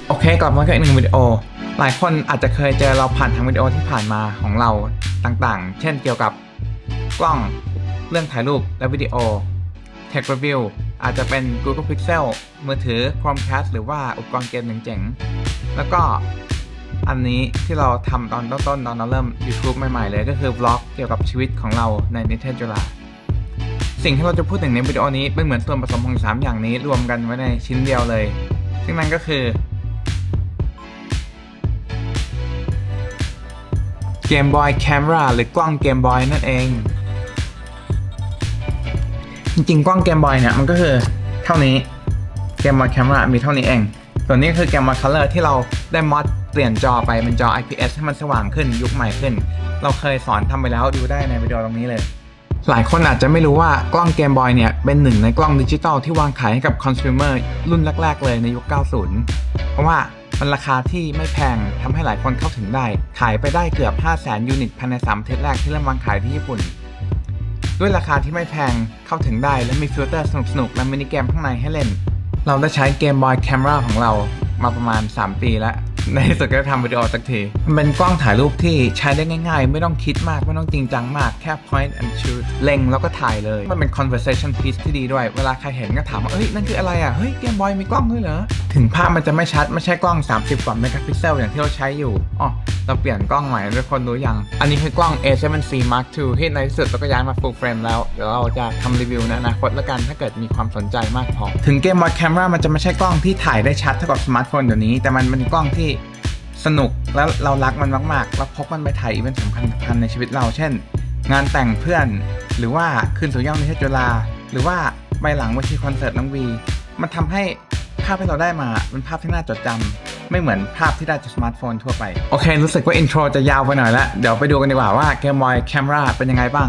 โอเคกลับมากับอีกหนึ่งวิดีโอหลายคนอาจจะเคยเจอเราผ่านทางวิดีโอที่ผ่านมาของเราต่างๆเช่นเกี่ยวกับกล้องเรื่องถ่ายรูปและวิดีโอ Tech Review อาจจะเป็น Google Pixel มือถือ Chromecast หรือว่าอุปกรณ์เกมเจ๋งๆแล้วก็อันนี้ที่เราทำตอนต้นๆตอนเราเริ่ม YouTube ใหม่ๆเลยก็คือ Vlog เกี่ยวกับชีวิตของเราในนิเทศจุฬาสิ่งที่เราจะพูดถึงในวิดีโอนี้เป็นเหมือนส่วนผสมของ3อย่างนี้รวมกันไว้ในชิ้นเดียวเลยซึ่งนั่นก็คือGame Boy Camera หรือกล้อง Game Boy นั่นเองจริงๆกล้อง Game Boy เนี่ยมันก็คือเท่านี้ Game Boy Camera มีเท่านี้เองส่วนนี้คือ Game Boy Color ที่เราได้มอดเปลี่ยนจอไปเป็นจอ IPS ให้มันสว่างขึ้นยุคใหม่ขึ้นเราเคยสอนทำไปแล้วดูได้ในวิดีโอตรงนี้เลยหลายคนอาจจะไม่รู้ว่ากล้อง Game Boy เนี่ยเป็นหนึ่งในกล้องดิจิตอลที่วางขายให้กับคอน sumer รุ่นแรกๆเลยในยุค 90 เพราะว่ามันราคาที่ไม่แพงทำให้หลายคนเข้าถึงได้ขายไปได้เกือบ 500,000 ยูนิตภายใน3 อาทิตย์แรกที่เริ่มวางขายที่ญี่ปุ่นด้วยราคาที่ไม่แพงเข้าถึงได้และมีฟิลเตอร์สนุกๆและมินิเกมข้างในให้เล่นเราได้ใช้ Game Boy Camera ของเรามาประมาณ3 ปีแล้วในที่สุดก็ทำวิดีโอสักทีมันเป็นกล้องถ่ายรูปที่ใช้ได้ง่ายๆไม่ต้องคิดมากไม่ต้องจริงจังมากแค่ point and shoot เล็งแล้วก็ถ่ายเลยมันเป็น conversation piece ที่ดีด้วยเวลาใครเห็นก็ถามว่าเฮ้ยนั่นคืออะไรอ่ะเฮ้ย Game Boy มีกล้องด้วยเหรอถึงภาพมันจะไม่ชัดไม่ใช่กล้อง30 กว่าเมกะพิกเซลอย่างที่เราใช้อยู่อ๋อเราเปลี่ยนกล้องใหม่ด้วยคนรู้ยังอันนี้คือกล้อง A7C Mark II ที่ในที่สุดเราก็ย้ายมา full frame แล้วเดี๋ยวเราจะทำรีวิวในอนาคตแล้วกันถ้าเกิดมีความสนใจมากพอถึง Game Boy Camera มันจะไม่ใช่กล้องที่ถ่ายได้ชัดเท่ากับสมาร์ทโฟนเดี๋ยวนี้แต่มันเป็นกล้องที่สนุกแล้วเรารักมันมากๆแล้วพกมันไปถ่ายอีเวนต์สำคัญในชีวิตเราเช่นงานแต่งเพื่อนหรือว่าคืนสู่ย่อมนิเทศจุฬาหรือว่าใบหลังเวทีคอนเสิร์ตน้องวีมันทำให้ภาพที่เราได้มาเป็นภาพที่น่าจดจำไม่เหมือนภาพที่ได้จากสมาร์ทโฟนทั่วไปโอเครู้สึกว่าอินโทรจะยาวไปหน่อยแล้วเดี๋ยวไปดูกันดีกว่าว่า Game Boy Camera เป็นยังไงบ้าง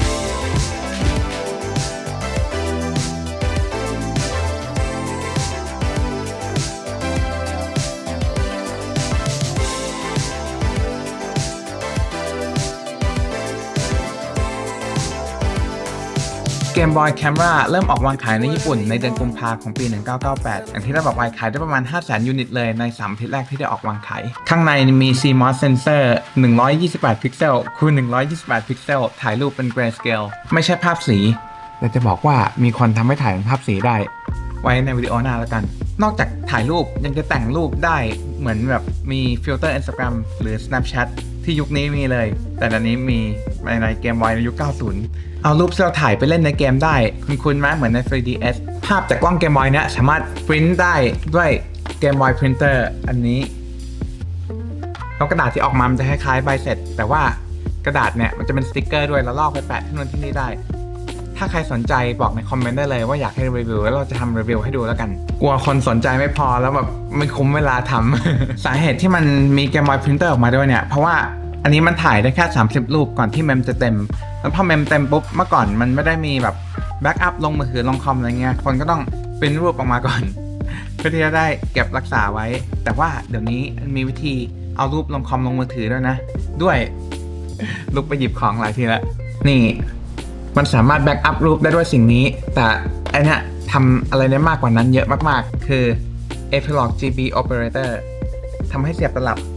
Game Boy Camera เริ่มออกวางขายในญี่ปุ่นในเดือนกุมภาพันธ์ของปี 1998 อย่างที่เราบอกไว้ขายได้ประมาณ 500,000 ยูนิตเลยใน3 อาทิตย์แรกที่ได้ออกวางขายข้างในมี CMOS Sensor 128 พิกเซลคูณ128 พิกเซลถ่ายรูปเป็น Grayscale ไม่ใช่ภาพสีแต่จะบอกว่ามีคนทำให้ถ่ายเป็นภาพสีได้ไว้ในวิดีโอหน้าแล้วกันนอกจากถ่ายรูปยังจะแต่งรูปได้เหมือนแบบมีฟิลเตอร์ Instagram หรือ Snapchat ที่ยุคนี้มีเลยแต่ตอนนี้มีในเกม Boy ในยุค 90เอารูปที่เราถ่ายไปเล่นในเกมได้คุ้นๆไหมเหมือนใน 3DS ภาพจากกล้อง Game Boy เนี่ยสามารถปริ้นได้ด้วย Game Boy Printer อันนี้แล้วกระดาษที่ออกมามันจะคล้ายๆใบเสร็จแต่ว่ากระดาษเนี่ยมันจะเป็นสติ๊กเกอร์ด้วยแล้วลอกไปแปะที่นู่นที่นี่ได้ถ้าใครสนใจบอกในคอมเมนต์ได้เลยว่าอยากให้รีวิวแล้วเราจะทำรีวิวให้ดูแล้วกันกลัวคนสนใจไม่พอแล้วแบบไม่คุ้มเวลาทำ สาเหตุที่มันมี Game Boy Printer ออกมาด้วยเนี่ยเพราะว่าอันนี้มันถ่ายได้แค่30 รูปก่อนที่เมมจะเต็มแล้วพอเมมเต็มปุ๊บเมื่อก่อนมันไม่ได้มีแบบแบ็กอัพลงมือถือลงคอมอะไรเงี้ยคนก็ต้องปริ้นรูปออกมาก่อนเพื่อที่จะได้เก็บรักษาไว้แต่ว่าเดี๋ยวนี้มีวิธีเอารูปลงคอมลงมือถือด้วยนะด้วยลุกไปหยิบของหลายทีแล้วนี่มันสามารถแบ็กอัพรูปได้ด้วยสิ่งนี้แต่ไอ้นี่ทำอะไรได้มากกว่านั้นเยอะมากๆคือ Epilog GB Operator ทำให้เสียบตลับ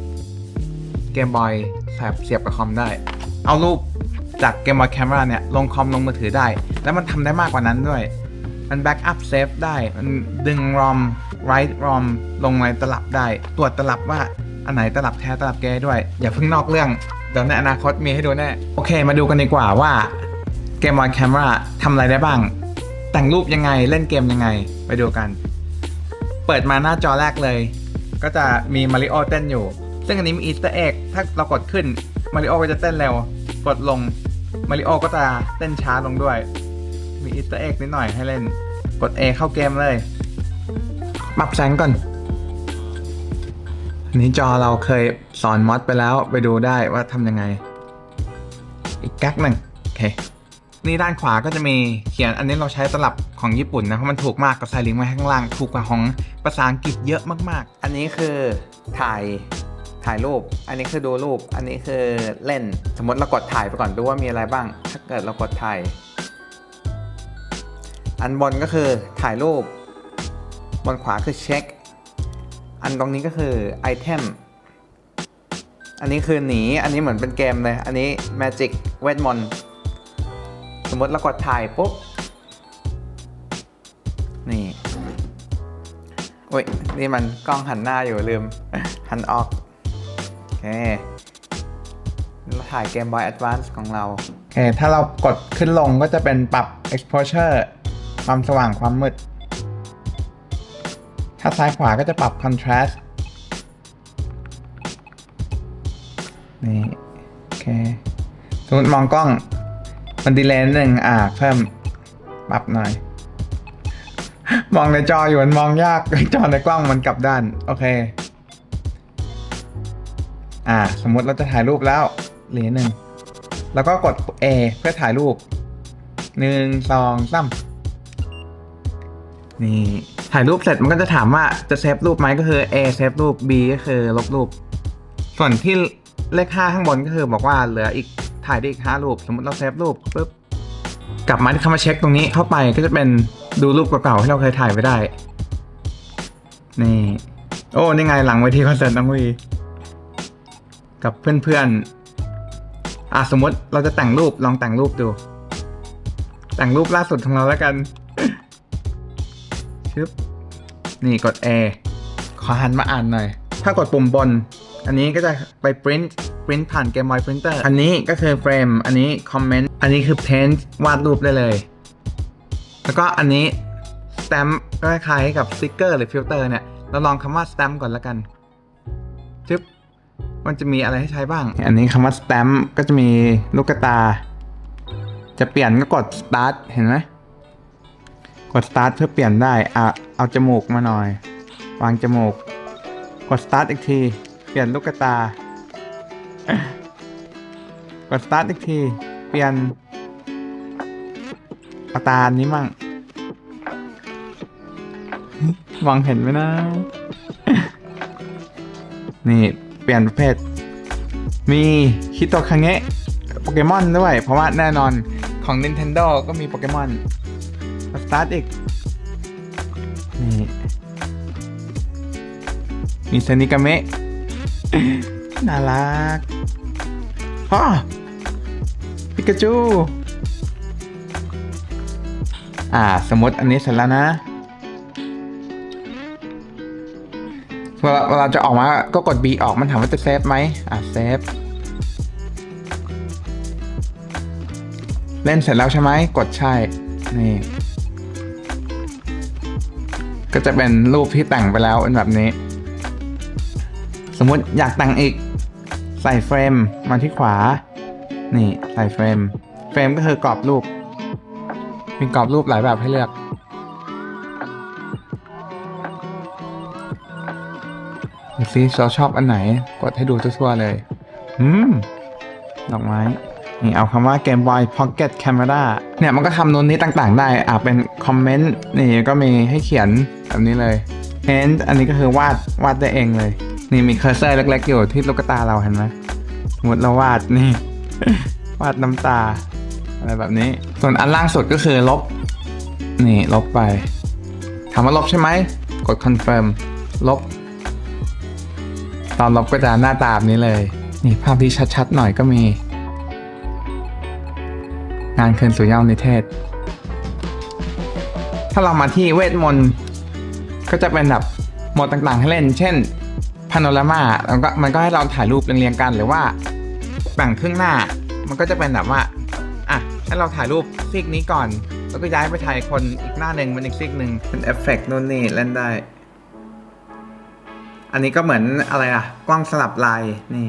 Game Boy เสียบกับคอมได้เอารูปจาก Game Boy Camera เนี่ยลงคอมลงมือถือได้แล้วมันทำได้มากกว่านั้นด้วยมันแบ็กอัพเซฟได้มันดึง ROM write ROM ลงในตลับได้ตรวจตลับว่าอันไหนตลับแท้ตลับแก้ด้วยอย่าเพิ่งนอกเรื่องเดี๋ยวในอนาคตมีให้ดูแน่โอเคมาดูกันดีกว่าว่า Game Boy Camera ทำอะไรได้บ้างแต่งรูปยังไงเล่นเกมยังไงไปดูกันเปิดมาหน้าจอแรกเลยก็จะมีมาริโอเต้นอยู่ซึ่งอันนี้มีอีสเตอร์เอ็กถ้าเรากดขึ้นมาริโอก็จะเต้นเร็วกดลงมาริโอก็จะเต้นช้าลงด้วยมีอีสเตอร์เอ็กนิดหน่อยให้เล่นกด A เข้าเกมเลยปรับแสงก่อนอันนี้จอเราเคยสอนมอดไปแล้วไปดูได้ว่าทำยังไงอีกแก๊กหนึ่งโอเคนี่ด้านขวาก็จะมีเขียนอันนี้เราใช้ตลับของญี่ปุ่นนะเพราะมันถูกมากก็ใส่ลิงก์ไว้ข้างล่างถูกกว่าของภาษาอังกฤษเยอะมากๆอันนี้คือถ่ายรูปอันนี้คือดูรูปอันนี้คือเล่นสมมติเรากดถ่ายไปก่อนดูว่ามีอะไรบ้างถ้าเกิดเรากดถ่ายอันบนก็คือถ่ายรูปบนขวาคือเช็คอันอันตรงนี้ก็คือไอเทมอันนี้คือหนีอันนี้เหมือนเป็นเกมเลยอันนี้ Magic เวทมนต์สมมติเรากดถ่ายปุ๊บนี่โอ้ยนี่มันกล้องหันหน้าอยู่ลืม หันออกโอเคเราถ่ายเกม Boy Advance ของเราโอเคถ้าเรากดขึ้นลงก็จะเป็นปรับ exposure ความสว่างความมืดถ้าซ้ายขวาก็จะปรับ contrast นี่โอเคสมมติมองกล้องมันดีเลย์หนึ่งเพิ่มปรับหน่อยมองในจออยู่มันมองยากจอในกล้องมันกลับด้านโอเคสมมติเราจะถ่ายรูปแล้วเหรียญหนึ่งแล้วก็กด A เพื่อถ่ายรูป1 2 3นี่ถ่ายรูปเสร็จมันก็จะถามว่าจะเซฟรูปไหมก็คือ A เซฟรูป B ก็คือลบรูปส่วนที่เลข5ข้างบนก็คือบอกว่าเหลืออีกถ่ายได้อีก5รูปสมมติเราเซฟรูปปุ๊บกลับมาที่คำว่าเช็คตรงนี้เข้าไปก็จะเป็นดูรูปเก่าๆที่เราเคยถ่ายไปได้นี่โอ้นี่ไงหลังเวทีคอนเสิร์ตน้องวีกับเพื่อนๆสมมติเราจะแต่งรูปลองแต่งรูปดูแต่งรูปล่าสุดของเราแล้วกันชึบนี่กด A ขอหันมาอ่านหน่อยถ้ากดปุ่มบนอันนี้ก็จะไป print ผ่าน Game Boy Printer อันนี้ก็คือ frame อันนี้ comment อันนี้คือ paint วาดรูปได้เลยแล้วก็อันนี้ stamp ก็คล้ายๆกับสติ๊กเกอร์หรือ filter เนี่ยเราลองคำว่า stamp ก่อนแล้วกันชึบมันจะมีอะไรให้ใช้บ้างอันนี้คำว่า stamp ก็จะมีลูกตาจะเปลี่ยนก็กด start เห็นไหมกด start เพื่อเปลี่ยนได้เอาจมูกมาหน่อยวางจมูกกด start อีกทีเปลี่ยนลูกตากด start อีกทีเปลี่ยนตานี้มั่งมองเห็นไหมนะนี่เปลี่ยนประเภทมีคิโตคังเงะโปเกมอนด้วยเพราะว่าแน่นอนของ Nintendo ก็มีโปเกมอนสตาร์ทอีกนี่มีเซนิกาเมะน่ารักปิกาจูสมมติอันนี้เสร็จแล้วนะเวลาจะออกมาก็กด B ออกมันถามว่าจะเซฟไหมเซฟเล่นเสร็จแล้วใช่ไหมกดใช่นี่ก็จะเป็นรูปที่แต่งไปแล้วเป็นแบบนี้สมมุติอยากแต่งอีกใส่เฟรมมาที่ขวานี่ใส่เฟรมก็คือกรอบรูปมีกรอบรูปหลายแบบให้เลือกดูซิเราชอบอันไหนกดให้ดูทั่วๆเลยดอกไม้นี่เอาคำว่า Game Boy Pocket Camera เนี่ยมันก็ทำนู่นนี้ต่างๆได้เป็นคอมเมนต์นี่ก็มีให้เขียนแบบนี้เลย Paint อันนี้ก็คือวาดได้เองเลยนี่มีเคอร์เซอร์เล็กๆอยู่ที่ลูกตาเราเห็นไหมสมมติเราวาดนี่ วาดน้ำตาอะไรแบบนี้ส่วนอันล่างสุดก็คือลบนี่ลบไปถามว่าลบใช่ไหมกด Confirm ลบตอนลบก็จะหน้าตาแบบนี้เลยนี่ภาพที่ชัดๆหน่อยก็มีงานคืนสู่เหย้านิเทศถ้าเรามาที่เวทมนต์ก็จะเป็นแบบโหมดต่างๆให้เล่นเช่นพาโนรามาแล้วก็มันก็ให้เราถ่ายรูปเรียงๆกันหรือว่าแบ่งครึ่งหน้ามันก็จะเป็นแบบว่าให้เราถ่ายรูปซีกนี้ก่อนแล้วก็ย้ายไปถ่ายคนอีกหน้าหนึ่งเป็นอีกซีกหนึ่งเป็นเอฟเฟกต์นู่นนี่เล่นได้อันนี้ก็เหมือนอะไรกล้องสลับลายนี่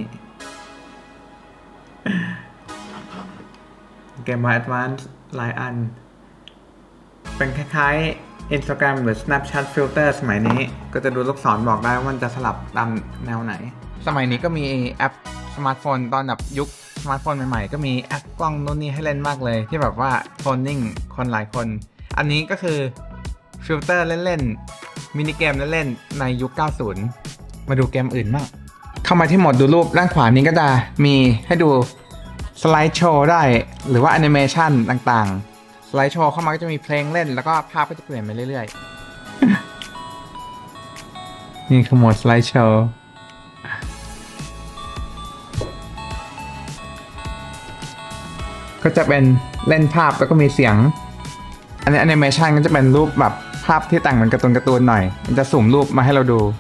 Game Boy Advance หลายอันเป็นคล้ายๆ Instagram หรือ Snapchat Filter สมัยนี้ก็จะดูลูกศรบอกได้ว่ามันจะสลับตามแนวไหนสมัยนี้ก็มีแอปสมาร์ทโฟนตอนแบบยุคสมาร์ทโฟนใหม่ๆก็มีแอปกล้องนู่นนี่ให้เล่นมากเลยที่แบบว่าโฟนนิ่งคนหลายคนอันนี้ก็คือฟิลเตอร์เล่นๆมินิเกมเล่นๆในยุค 90 มาดูเกมอื่นบ้างเข้ามาที่โหมดดูรูปด้านขวานี้ก็จะมีให้ดูสไลด์โชว์ได้หรือว่าแอนิเมชันต่างๆสไลด์โชว์เข้ามาก็จะมีเพลงเล่นแล้วก็ภาพก็จะเปลี่ยนไปเรื่อยๆนี่คือโหมดสไลด์โชว์ก็จะเป็นเล่นภาพแล้วก็มีเสียงอันนี้แอนิเมชันก็จะเป็นรูปแบบภาพที่แต่งเหมือนการ์ตูนหน่อยมันจะสุ่มรูปมาให้เราดู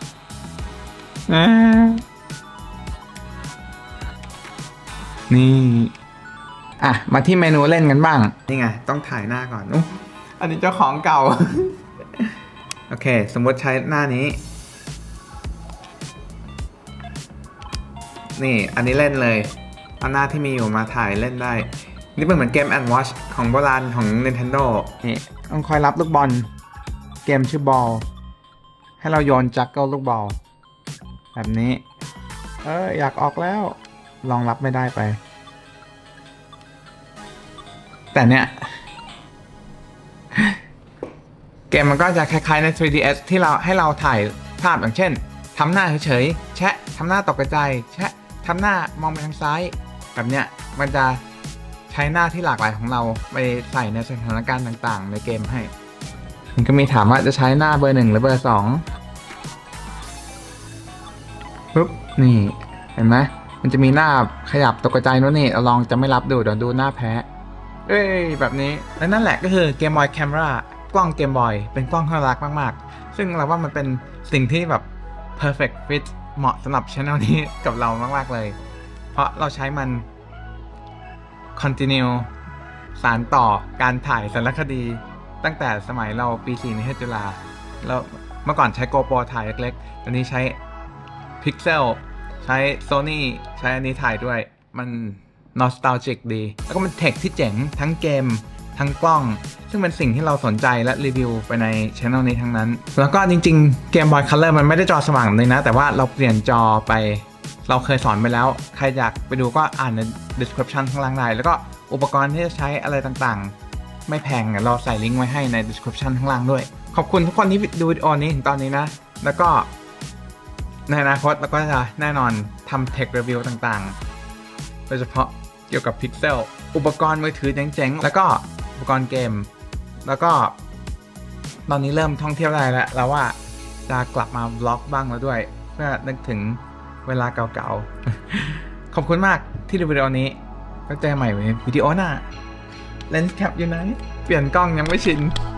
นี่มาที่เมนูเล่นกันบ้างนี่ไงต้องถ่ายหน้าก่อนอันนี้เจ้าของเก่า โอเคสมมติใช้หน้านี้นี่อันนี้เล่นเลยเอาหน้าที่มีอยู่มาถ่ายเล่นได้นี่เป็นเหมือนเกม and watch ของโบราณของ Nintendo นี่ต้องคอยรับลูกบอลเกมชื่อบอลให้เราโยนจักเกิลลูกบอลแบบนี้อยากออกแล้วลองรับไม่ได้ไปแต่เนี้ยเกมมันก็จะคล้ายๆใน 3DS ที่เราให้เราถ่ายภาพอย่างเช่นทำหน้าเฉยๆแชะทำหน้าตกใจแชะทำหน้ามองไปทางซ้ายแบบเนี้ยมันจะใช้หน้าที่หลากหลายของเราไปใส่ในสถานการณ์ต่างๆในเกมให้มันก็มีถามว่าจะใช้หน้าเบอร์ 1หรือเบอร์ 2ปุ๊บนี่เห็นไหมมันจะมีหน้าขยับตกใจโน่นนี่เราลองจะไม่รับดูเดี๋ยวดูหน้าแพ้แบบนี้และนั่นแหละก็คือ Game Boy Camera กล้อง Game Boy เป็นกล้องที่น่ารักมากๆซึ่งเราว่ามันเป็นสิ่งที่แบบ perfect fit เหมาะสำหรับ channel นี้กับเรามากๆเลยเพราะเราใช้มัน continue สานต่อการถ่ายสารคดีตั้งแต่สมัยเราปี 4 ในจุฬาแล้วเมื่อก่อนใช้ GoPro ถ่ายเล็กๆตอนนี้ใช้ Pixel ใช้ Sony ใช้อันนี้ถ่ายด้วยมันnostalgic ดีแล้วก็มันเทคที่เจ๋งทั้งเกมทั้งกล้องซึ่งเป็นสิ่งที่เราสนใจและรีวิวไปใน channel นี้ทั้งนั้นแล้วก็จริงๆ Game Boy Color มันไม่ได้จอสว่างเลยนะแต่ว่าเราเปลี่ยนจอไปเราเคยสอนไปแล้วใครอยากไปดูก็อ่านใน description ข้างล่างได้แล้วก็อุปกรณ์ที่จะใช้อะไรต่างๆไม่แพงเราใส่ลิงก์ไว้ให้ใน description ข้างล่างด้วยขอบคุณทุกคนที่ดูวิดีโอนี้ถึงตอนนี้นะแล้วก็ในอนาคตเราก็จะแน่นอนทำเทครีวิวต่างๆโดยเฉพาะเกี่ยวกับ Pixel อุปกรณ์มือถือเจ๋งๆแล้วก็อุปกรณ์เกมแล้วก็ตอนนี้เริ่มท่องเที่ยวได้แล้วว่าจะกลับมาบล็อกบ้างแล้วด้วยเพื่อนึกถึงเวลาเก่าๆขอบคุณมากที่ดูวิดีโอนี้แล้วเจอกันใหม่ในวิดีโอหน้า Lens Cap อยู่ไหนเปลี่ยนกล้องยังไม่ชิน